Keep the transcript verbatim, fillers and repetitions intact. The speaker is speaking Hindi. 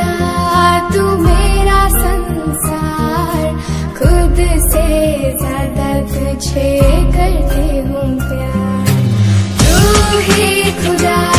खुदा तू मेरा संसार, खुद से ज्यादा तुझे करती हूँ प्यार। तू ही खुदा